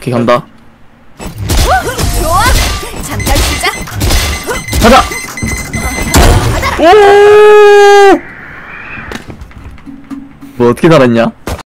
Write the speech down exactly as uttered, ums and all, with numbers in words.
오케이 간다. 좋아. 잠깐 쉬자. 가자. 오. 뭐 어떻게 살았냐?